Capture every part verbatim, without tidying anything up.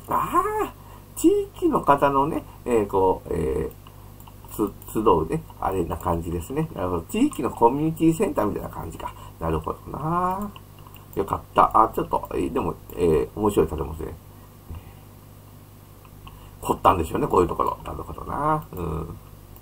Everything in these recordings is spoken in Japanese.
ああ、地域の方のね、えー、こう、えー、つ、集うね、あれな感じですね。なるほど。地域のコミュニティセンターみたいな感じか。なるほどな。よかった。あ、ちょっと、えー、でも、えー、面白い建物ですね。凝ったんでしょうね、こういうところ。なるほどな。うん。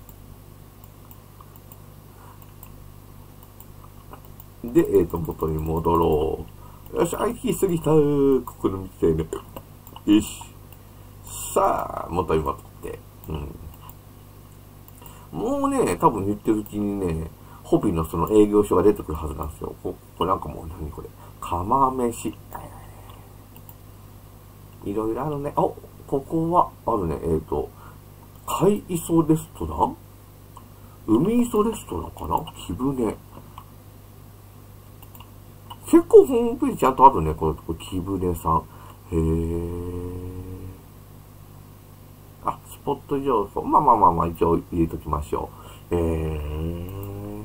で、えっ、ー、と、元に戻ろう。よし、あ、行き過ぎた。ここの道でね。よし。さあ、元に戻って。うん。もうね、多分言ってるうちにね、ホビーのその営業所が出てくるはずなんですよ。ここれなんかもう何これ。釜飯。いろいろあるね。あ、ここはあるね。えっ、ー、と、海磯レストラン海磯レストランかな木舟。結構ホームページちゃんとあるね。これ、これ木舟さん。へー。あ、スポット情報。まあまあまあまあ、一応入れときましょう。えー。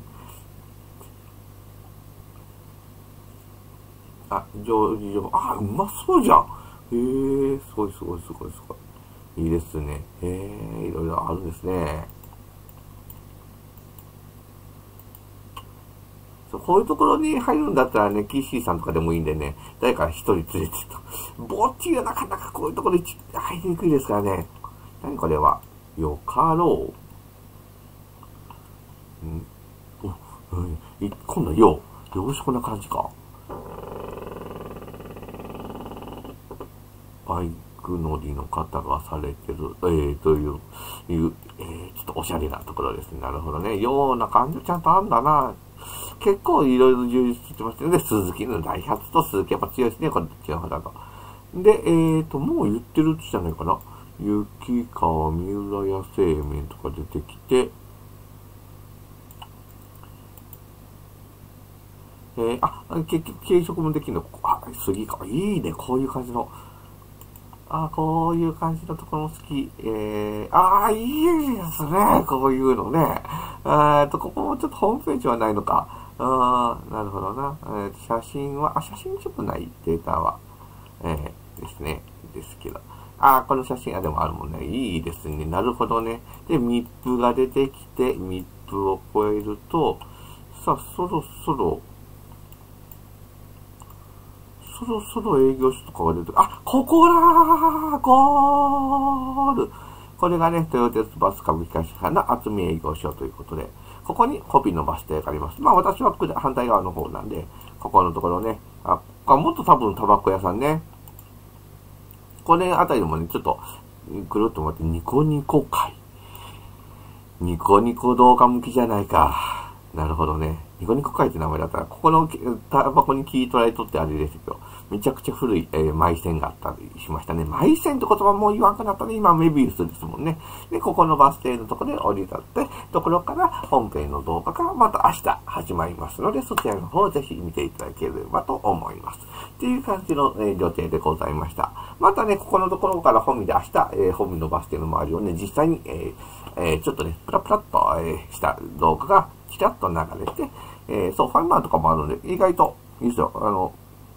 あ、上手情報。あ、うまそうじゃん。へー。すごいすごいすごいすごい。いいですね。へー。いろいろあるんですね。そう、こういうところに入るんだったらね、キッシーさんとかでもいいんでね、誰か一人連れてと。ぼっちがなかなかこういうところに入りにくいですからね。何これは。よかろう。んお、うん、今度はよう。よろしくな感じか。バイク乗りの方がされてる、えー、という、いう、えー、ちょっとおしゃれなところですね。なるほどね。ような感じちゃんとあんだな。結構いろいろ充実してますので、鈴木のダイハツと鈴木やっぱ強いですね。これどっちの方だと。で、えーと、もう言ってるうちじゃないかな。雪川、三浦屋製麺とか出てきて、えー、あ、結局軽食もできるの、あ、杉か。いいね、こういう感じの。あ、こういう感じのところも好き。えー、あー、いいですね。こういうのね。えーと、ここもちょっとホームページはないのか。あー、なるほどな。えー、写真は、あ、写真ちょっとないデータは。えー、ですね。ですけど。あー、この写真、あ、でもあるもんね。いいですね。なるほどね。で、密封が出てきて、密封を超えると、さあ、そろそろ、そろそろ営業所とかが出てくる。あ、ここだーゴールこれがね、トヨタバス株式会社の厚み営業所ということで、ここにホビーのバス停があります。まあ私は反対側の方なんで、ここのところね、あ、もっと多分タバコ屋さんね。これあたりもね、ちょっと、ぐるっと回って、ニコニコ会。ニコニコ動画向きじゃないか。なるほどね。ニコニコ会って名前だったら、ここのタバコに切り取られとってあれですけど、めちゃくちゃ古い、えー、埋線があったりしましたね。埋線って言葉もう言わんくなったね。今メビウスですもんね。で、ここのバス停のところで降り立って、ところから本編の動画がまた明日始まりますので、そちらの方をぜひ見ていただければと思います。っていう感じの、えー、予定でございました。またね、ここのところから本見で明日、えー、本見のバス停の周りをね、実際に、えーえー、ちょっとね、プラプラっと、えー、した動画がちらっと流れて、えー、そう、ファイマーとかもあるので、意外といいですよ。あの、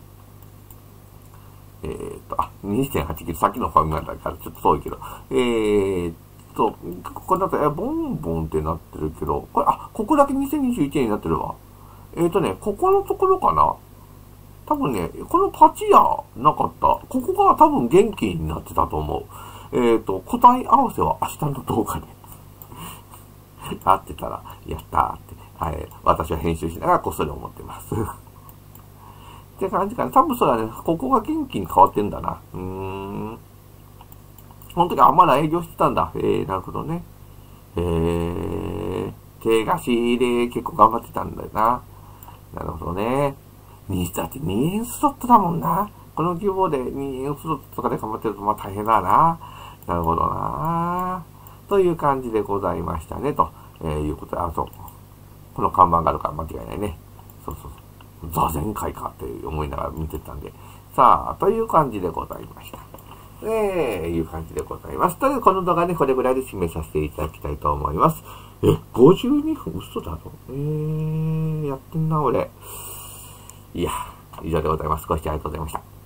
えー、っと、あ、にてんはちキロ、さっきのファミマだからちょっと遠いけど、えー、っと、ここだと、え、ボンボンってなってるけど、これ、あ、ここだけにせんにじゅういちねんになってるわ。えー、っとね、ここのところかな多分ね、このパチ屋なかった。ここが多分元気になってたと思う。えー、っと、答え合わせは明日の動画で合ってたら、やったーって、はい、私は編集しながらこっそり思ってます。って感じかな。多分そうだね。ここが元気に変わってんだな。うーん。この時あんまだ営業してたんだ。えー、なるほどね。えー、手貸しで結構頑張ってたんだよな。なるほどね。に、だってにえんスロットだもんな。この規模でにえんスロットとかで頑張ってるとまあ大変だな。なるほどな。という感じでございましたね。と、えー、いうことで、あ、そう。この看板があるから間違いないね。そうそうそう。座禅会かって思いながら見てたんで。さあ、という感じでございました。えー、いう感じでございます。というこの動画ね、これぐらいで締めさせていただきたいと思います。え、ごじゅうにふん嘘だろえー、やってんな、俺。いや、以上でございます。ご視聴ありがとうございました。